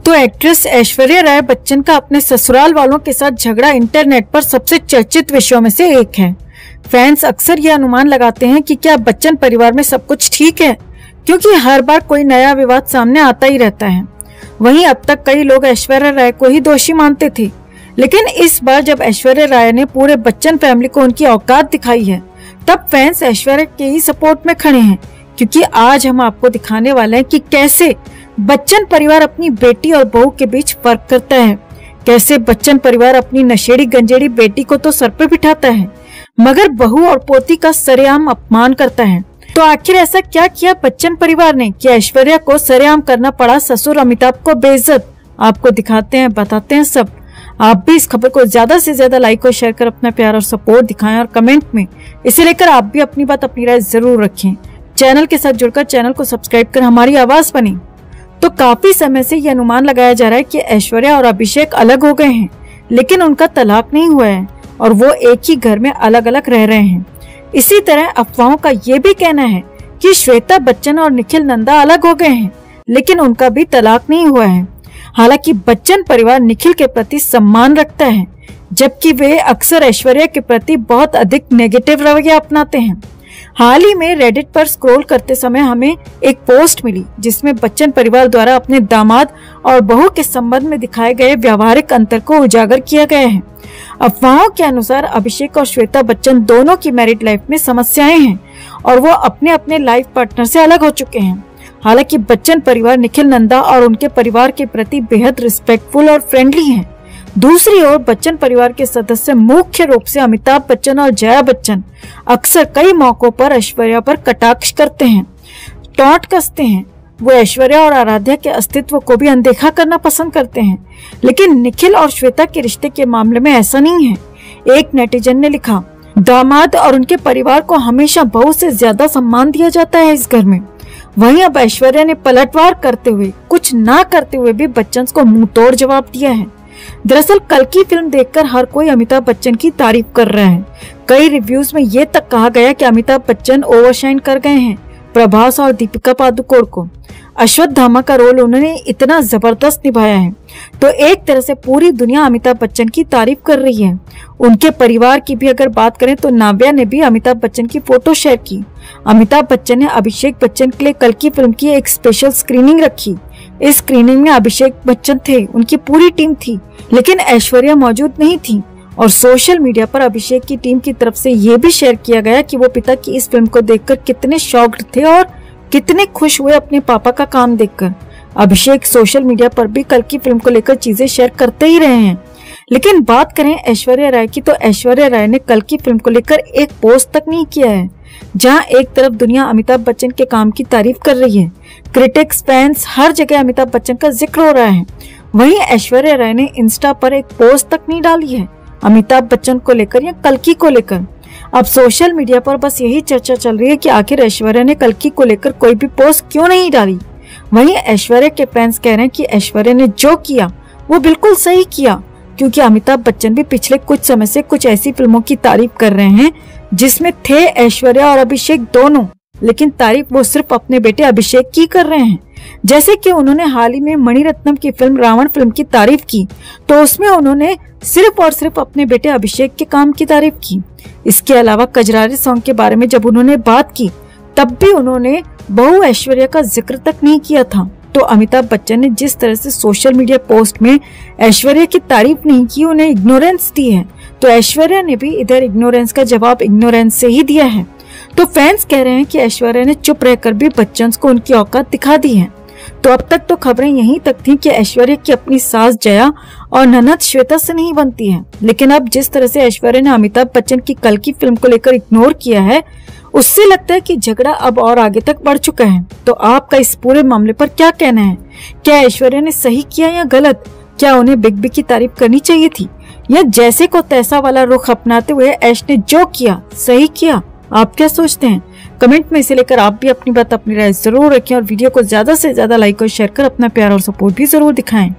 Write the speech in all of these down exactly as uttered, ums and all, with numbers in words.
तो एक्ट्रेस ऐश्वर्या राय बच्चन का अपने ससुराल वालों के साथ झगड़ा इंटरनेट पर सबसे चर्चित विषयों में से एक है। फैंस अक्सर यह अनुमान लगाते हैं कि क्या बच्चन परिवार में सब कुछ ठीक है, क्योंकि हर बार कोई नया विवाद सामने आता ही रहता है। वहीं अब तक कई लोग ऐश्वर्या राय को ही दोषी मानते थे, लेकिन इस बार जब ऐश्वर्या राय ने पूरे बच्चन फैमिली को उनकी औकात दिखाई है, तब फैंस ऐश्वर्या के ही सपोर्ट में खड़े हैं। क्योंकि आज हम आपको दिखाने वाले हैं कि कैसे बच्चन परिवार अपनी बेटी और बहू के बीच फर्क करता है, कैसे बच्चन परिवार अपनी नशेड़ी गंजेड़ी बेटी को तो सर पर बिठाता है, मगर बहू और पोती का सरेआम अपमान करता है। तो आखिर ऐसा क्या किया बच्चन परिवार ने कि ऐश्वर्या को सरेआम करना पड़ा ससुर अमिताभ को बेइज्जत? आपको दिखाते हैं, बताते हैं सब। आप भी इस खबर को ज्यादा से ज्यादा लाइक और शेयर कर अपना प्यार और सपोर्ट दिखाएं और कमेंट में इसे लेकर आप भी अपनी बात अपनी राय जरूर रखें। चैनल के साथ जुड़कर चैनल को सब्सक्राइब कर हमारी आवाज बने। तो काफी समय से ये अनुमान लगाया जा रहा है कि ऐश्वर्या और अभिषेक अलग हो गए हैं, लेकिन उनका तलाक नहीं हुआ है और वो एक ही घर में अलग अलग रह रहे हैं। इसी तरह अफवाहों का ये भी कहना है कि श्वेता बच्चन और निखिल नंदा अलग हो गए हैं, लेकिन उनका भी तलाक नहीं हुआ है। हालांकि बच्चन परिवार निखिल के प्रति सम्मान रखता है, जबकि वे अक्सर ऐश्वर्या के प्रति बहुत अधिक नेगेटिव रवैया अपनाते हैं। हाल ही में रेडिट पर स्क्रॉल करते समय हमें एक पोस्ट मिली जिसमें बच्चन परिवार द्वारा अपने दामाद और बहू के संबंध में दिखाए गए व्यावहारिक अंतर को उजागर किया गया है। अफवाहों के अनुसार अभिषेक और श्वेता बच्चन दोनों की मैरिड लाइफ में समस्याएं हैं और वो अपने अपने लाइफ पार्टनर से अलग हो चुके हैं। हालांकि बच्चन परिवार निखिल नंदा और उनके परिवार के प्रति बेहद रिस्पेक्टफुल और फ्रेंडली हैं। दूसरी ओर बच्चन परिवार के सदस्य मुख्य रूप से अमिताभ बच्चन और जया बच्चन अक्सर कई मौकों पर ऐश्वर्या पर कटाक्ष करते हैं, टॉन्ट कसते हैं। वो ऐश्वर्या और आराध्या के अस्तित्व को भी अनदेखा करना पसंद करते हैं, लेकिन निखिल और श्वेता के रिश्ते के मामले में ऐसा नहीं है। एक नेटिजन ने लिखा, दामाद और उनके परिवार को हमेशा बहू से ज्यादा सम्मान दिया जाता है इस घर में। वहीं अब ऐश्वर्या ने पलटवार करते हुए, कुछ ना करते हुए भी बच्चन को मुंह तोड़ जवाब दिया है। दरअसल कल की फिल्म देखकर हर कोई अमिताभ बच्चन की तारीफ कर रहा है। कई रिव्यूज में ये तक कहा गया कि अमिताभ बच्चन ओवरशाइन कर गए हैं प्रभास और दीपिका पादुकोण को। अश्वत्थामा का रोल उन्होंने इतना जबरदस्त निभाया है, तो एक तरह से पूरी दुनिया अमिताभ बच्चन की तारीफ कर रही है। उनके परिवार की भी अगर बात करें तो नाव्या ने भी अमिताभ बच्चन की फोटो शेयर की। अमिताभ बच्चन ने अभिषेक बच्चन के लिए कल की फिल्म की एक स्पेशल स्क्रीनिंग रखी। इस स्क्रीनिंग में अभिषेक बच्चन थे, उनकी पूरी टीम थी, लेकिन ऐश्वर्या मौजूद नहीं थी। और सोशल मीडिया पर अभिषेक की टीम की तरफ से ये भी शेयर किया गया कि वो पिता की इस फिल्म को देखकर कितने शॉक्ड थे और कितने खुश हुए अपने पापा का काम देखकर। अभिषेक सोशल मीडिया पर भी कल की फिल्म को लेकर चीजें शेयर करते ही रहे हैं। लेकिन बात करें ऐश्वर्या राय की, तो ऐश्वर्या राय ने कल की फिल्म को लेकर एक पोस्ट तक नहीं किया है। जहां एक तरफ दुनिया अमिताभ बच्चन के काम की तारीफ कर रही है, क्रिटिक्स, फैंस, हर जगह अमिताभ बच्चन का जिक्र हो रहा है, वहीं ऐश्वर्या राय ने इंस्टा पर एक पोस्ट तक नहीं डाली है अमिताभ बच्चन को लेकर या कल्कि को लेकर। अब सोशल मीडिया पर बस यही चर्चा चल रही है कि आखिर ऐश्वर्या ने कल्कि को लेकर कोई भी पोस्ट क्यों नहीं डाली। वहीं ऐश्वर्या के फैंस कह रहे हैं कि ऐश्वर्या ने जो किया वो बिल्कुल सही किया, क्योंकि अमिताभ बच्चन भी पिछले कुछ समय से कुछ ऐसी फिल्मों की तारीफ कर रहे हैं जिसमें थे ऐश्वर्या और अभिषेक दोनों, लेकिन तारीफ वो सिर्फ अपने बेटे अभिषेक की कर रहे हैं। जैसे कि उन्होंने हाल ही में मणिरत्नम की फिल्म रावण फिल्म की तारीफ की, तो उसमें उन्होंने सिर्फ और सिर्फ अपने बेटे अभिषेक के काम की तारीफ की। इसके अलावा कजरारे सॉन्ग के बारे में जब उन्होंने बात की, तब भी उन्होंने बहू ऐश्वर्या का जिक्र तक नहीं किया था। तो अमिताभ बच्चन ने जिस तरह से सोशल मीडिया पोस्ट में ऐश्वर्या की तारीफ नहीं की, उन्हें इग्नोरेंस दी है, तो ऐश्वर्या ने भी इधर इग्नोरेंस का जवाब इग्नोरेंस से ही दिया है। तो फैंस कह रहे हैं कि ऐश्वर्या ने चुप रहकर भी बच्चन को उनकी औकात दिखा दी है। तो अब तक तो खबरें यहीं तक थी कि ऐश्वर्या की अपनी सास जया और ननद श्वेता से नहीं बनती है, लेकिन अब जिस तरह से ऐश्वर्या ने अमिताभ बच्चन की कल की फिल्म को लेकर इग्नोर किया है, उससे लगता है कि झगड़ा अब और आगे तक बढ़ चुका है। तो आपका इस पूरे मामले पर क्या कहना है? क्या ऐश्वर्या ने सही किया या गलत? क्या उन्हें बिग बी की तारीफ करनी चाहिए थी, या जैसे को तैसा वाला रुख अपनाते हुए ऐश ने जो किया सही किया? आप क्या सोचते हैं? कमेंट में इसे लेकर आप भी अपनी बात अपनी राय जरूर रखें और वीडियो को ज्यादा से ज्यादा लाइक और शेयर कर अपना प्यार और सपोर्ट भी जरूर दिखाएं।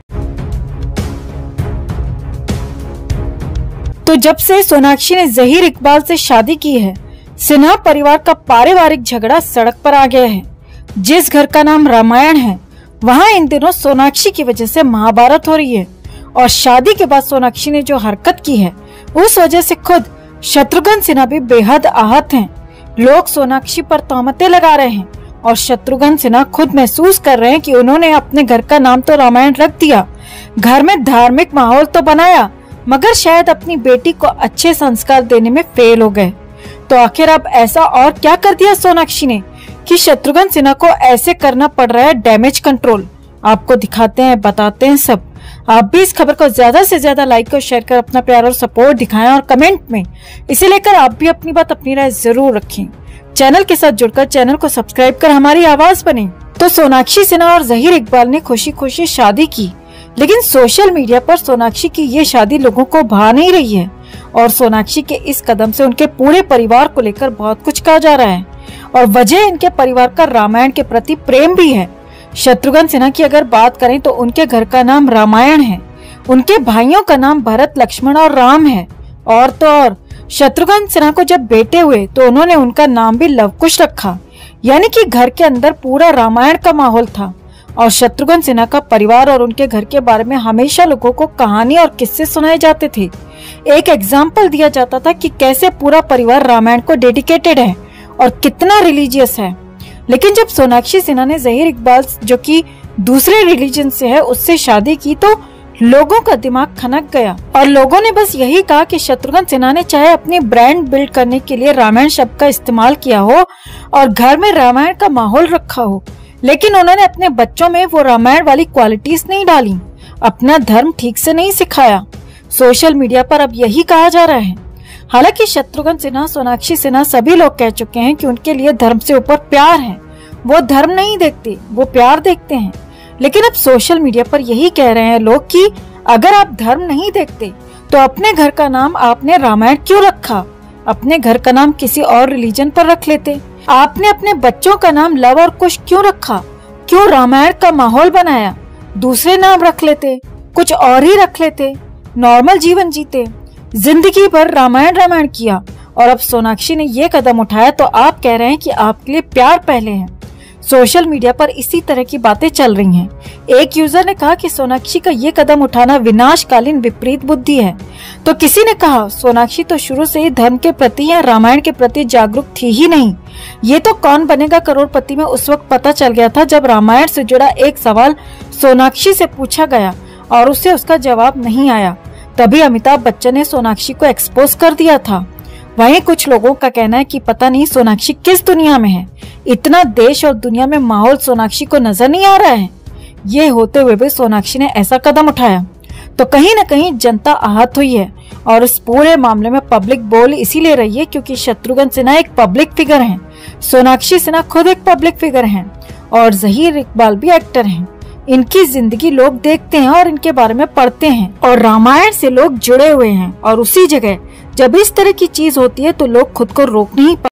तो जब से सोनाक्षी ने जहीर इकबाल से शादी की है, सिन्हा परिवार का पारिवारिक झगड़ा सड़क पर आ गया है। जिस घर का नाम रामायण है, वहाँ इन दिनों सोनाक्षी की वजह से महाभारत हो रही है और शादी के बाद सोनाक्षी ने जो हरकत की है उस वजह से खुद शत्रुघ्न सिन्हा भी बेहद आहत हैं। लोग सोनाक्षी पर तोहमतें लगा रहे हैं और शत्रुघ्न सिन्हा खुद महसूस कर रहे हैं कि उन्होंने अपने घर का नाम तो रामायण रख दिया, घर में धार्मिक माहौल तो बनाया, मगर शायद अपनी बेटी को अच्छे संस्कार देने में फेल हो गए। तो आखिर अब ऐसा और क्या कर दिया सोनाक्षी ने कि शत्रुघ्न सिन्हा को ऐसे करना पड़ रहा है डैमेज कंट्रोल। आपको दिखाते हैं, बताते हैं सब। आप भी इस खबर को ज्यादा से ज्यादा लाइक और शेयर कर अपना प्यार और सपोर्ट दिखाएं और कमेंट में इसे लेकर आप भी अपनी बात, अपनी राय जरूर रखें। चैनल के साथ जुड़कर चैनल को सब्सक्राइब कर हमारी आवाज बने। तो सोनाक्षी सिन्हा और जहीर इकबाल ने खुशी खुशी शादी की, लेकिन सोशल मीडिया पर सोनाक्षी की ये शादी लोगों को भा नहीं रही है और सोनाक्षी के इस कदम से उनके पूरे परिवार को लेकर बहुत कुछ कहा जा रहा है और वजह इनके परिवार का रामायण के प्रति प्रेम भी है। शत्रुघ्न सिन्हा की अगर बात करें तो उनके घर का नाम रामायण है, उनके भाइयों का नाम भरत, लक्ष्मण और राम है। और तो और शत्रुघ्न सिन्हा को जब बेटे हुए तो उन्होंने उनका नाम भी लवकुश रखा, यानी कि घर के अंदर पूरा रामायण का माहौल था। और शत्रुघ्न सिन्हा का परिवार और उनके घर के बारे में हमेशा लोगों को कहानी और किस्से सुनाए जाते थे। एक एग्जाम्पल दिया जाता था कि कैसे पूरा परिवार रामायण को डेडिकेटेड है और कितना रिलीजियस है। लेकिन जब सोनाक्षी सिन्हा ने जहीर इकबाल जो कि दूसरे रिलीजन से है उससे शादी की तो लोगों का दिमाग खनक गया और लोगों ने बस यही कहा कि शत्रुघ्न सिन्हा ने चाहे अपनी ब्रांड बिल्ड करने के लिए रामायण शब्द का इस्तेमाल किया हो और घर में रामायण का माहौल रखा हो, लेकिन उन्होंने अपने बच्चों में वो रामायण वाली क्वालिटीज नहीं डाली, अपना धर्म ठीक से नहीं सिखाया। सोशल मीडिया पर अब यही कहा जा रहा है। हालांकि शत्रुघ्न सिन्हा, सोनाक्षी सिन्हा सभी लोग कह चुके हैं कि उनके लिए धर्म से ऊपर प्यार है, वो धर्म नहीं देखते, वो प्यार देखते हैं। लेकिन अब सोशल मीडिया पर यही कह रहे हैं लोग कि अगर आप धर्म नहीं देखते तो अपने घर का नाम आपने रामायण क्यों रखा, अपने घर का नाम किसी और रिलीजन पर रख लेते। आपने अपने बच्चों का नाम लव और कुश क्यों रखा, क्यों रामायण का माहौल बनाया, दूसरे नाम रख लेते, कुछ और ही रख लेते, नॉर्मल जीवन जीते। जिंदगी भर रामायण रामायण किया और अब सोनाक्षी ने ये कदम उठाया तो आप कह रहे हैं कि आपके लिए प्यार पहले है। सोशल मीडिया पर इसी तरह की बातें चल रही हैं। एक यूजर ने कहा कि सोनाक्षी का ये कदम उठाना विनाशकालीन विपरीत बुद्धि है, तो किसी ने कहा सोनाक्षी तो शुरू से ही धर्म के प्रति या रामायण के प्रति जागरूक थी ही नहीं। ये तो कौन बनेगा करोड़पति में उस वक्त पता चल गया था जब रामायण से जुड़ा एक सवाल सोनाक्षी से पूछा गया और उसे उसका जवाब नहीं आया, तभी अमिताभ बच्चन ने सोनाक्षी को एक्सपोज कर दिया था। वहीं कुछ लोगों का कहना है कि पता नहीं सोनाक्षी किस दुनिया में है, इतना देश और दुनिया में माहौल सोनाक्षी को नजर नहीं आ रहा है। ये होते हुए भी सोनाक्षी ने ऐसा कदम उठाया तो कहीं न कहीं जनता आहत हुई है और इस पूरे मामले में पब्लिक बोल इसीलिए रही है क्योंकि शत्रुघ्न सिन्हा एक पब्लिक फिगर हैं, सोनाक्षी सिन्हा खुद एक पब्लिक फिगर हैं और जहीर इकबाल भी एक्टर हैं। इनकी जिंदगी लोग देखते हैं और इनके बारे में पढ़ते हैं और रामायण से लोग जुड़े हुए हैं और उसी जगह जब इस तरह की चीज होती है तो लोग खुद को रोक नहीं